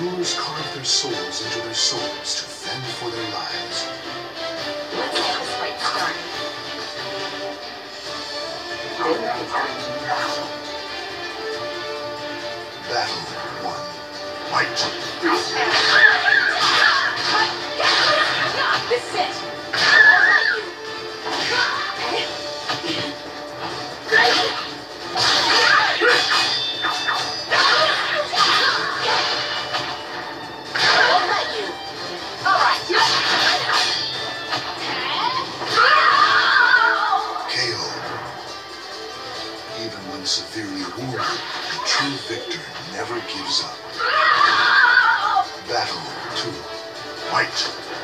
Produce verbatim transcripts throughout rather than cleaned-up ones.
jewelers carved their souls into their swords to fend for their lives. Let's get this fight started. Battle one. Fight! This is it. I'll let you. I'll let you. All right. K O. Even when severely wounded, the true victor never gives up. Battle two. Fight!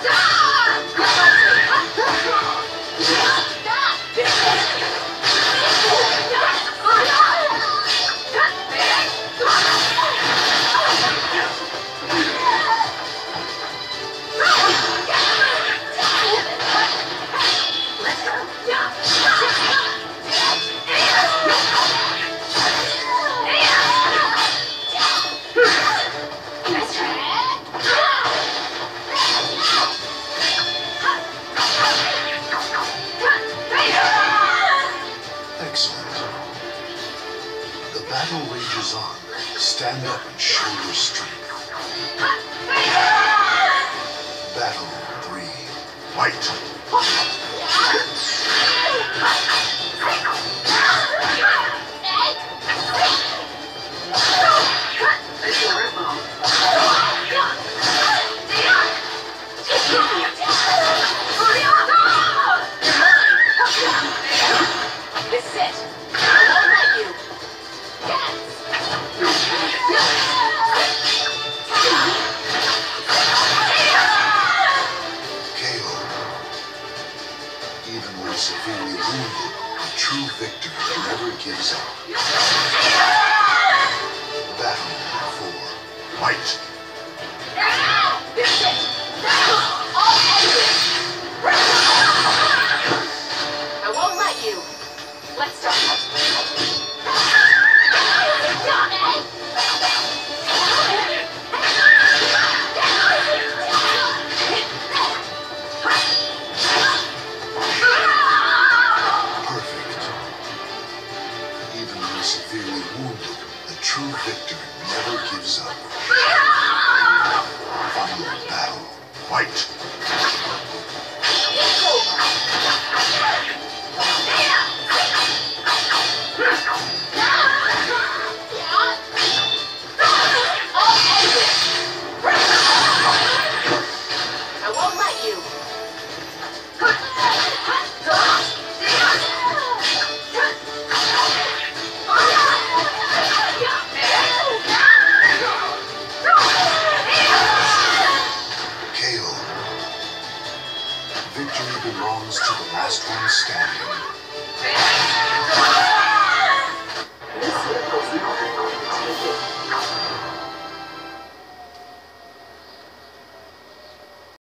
Excellent. The battle rages on. Stand up and show your strength. Battle three. Fight! This is it. I won't let you. K O. Even when severely wounded, the true victor never gives up. Battle four. Fight! This is it. I'll end it. I won't let you. Let's start. Perfect. Even when severely wounded, the true victor never gives up. Final battle. Fight!